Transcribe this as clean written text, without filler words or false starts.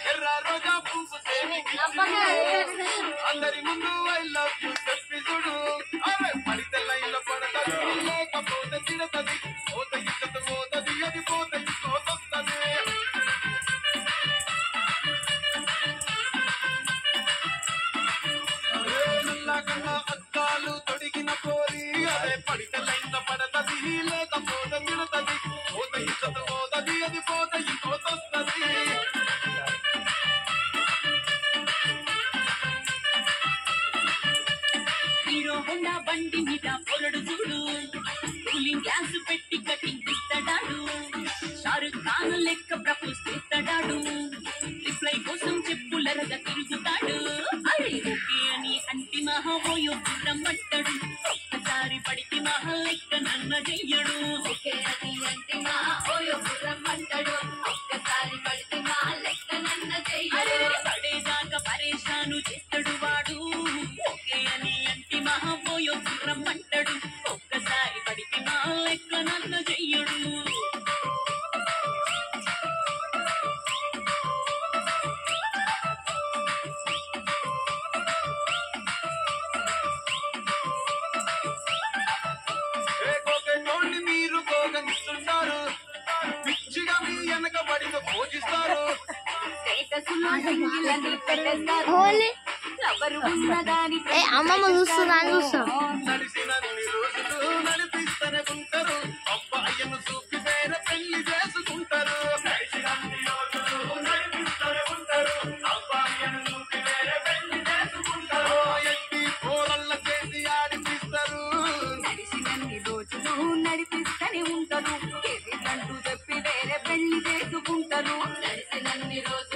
ఎర్ర రోజా పువ్వు సేవికి అందరి ముందు ఐ లవ్ యూ చెప్పి చూడు పడితే లైన్లో పడతది లేకపోతే తిడతది పోత ఇచ్చత పోతది అది పోత ఇంకోతొస్తది నల్లకన్నా అద్దాలు తొడిగిన పోరి అదే పడితే లైన్లో పడతది లేకపోతే తిడతది పోత ఇచ్చత పోతది అది పోత ఇంకోతొస్తది హీరో హోండా బండి మీద పొరడు చూడు కూలింగ్ గ్యాస్ పెట్టి కటింగ్ ఇస్తాడాడు షారుఖ్ ఖాన్ లెక్క ప్రపోజ్ చేస్తాడాడు రిప్లై కోసం చెప్పులరగా తిరుగుతాడు అరే ఓకే అని అంటి మహాబోయో రమ్మంటాడు ఒక్కసారి పడితే మహా లెక్క నన్న చెయ్యడు ఓకే అని అంటి మహాబోయో రమ్మంటాడు ఒక్కసారి పడితే మహా లెక్క నన్న చెయ్యడు పడేదాకా పరేషాను చేస్తాడు వాడు ఓకే అని అంటి మహాబోయో రమ్మంటాడు ఒక్కసారి పడితే మహా లెక్క నన్న చెయ్యడు మీరు గోగనిస్తుంటారు పిచ్చిగా మీ వెనక బడిగా పూజిస్తారు అమ్మమ్మ చూస్తున్నా నడిచినన్ని రోజులు నడిపిస్తూనే ఉంటారు అబ్బాయిను చూపి వేరే పెళ్లి చేసుకుంటారు నడిచినన్ని రోజులు నడిపిస్తూనే ఉంటారు అబ్బాయిను చూపి వేరే పెళ్లి చేసుకుంటారు ఎట్టి పోరల్ల చేసి ఆడిపిస్తారు నడిచినన్ని రోజులు నడిపిస్తూనే ఉంటారు కెరీర్ అంటూ చెప్పి వేరే పెళ్లి చేసుకుంటారు నడిచినన్ని రోజులు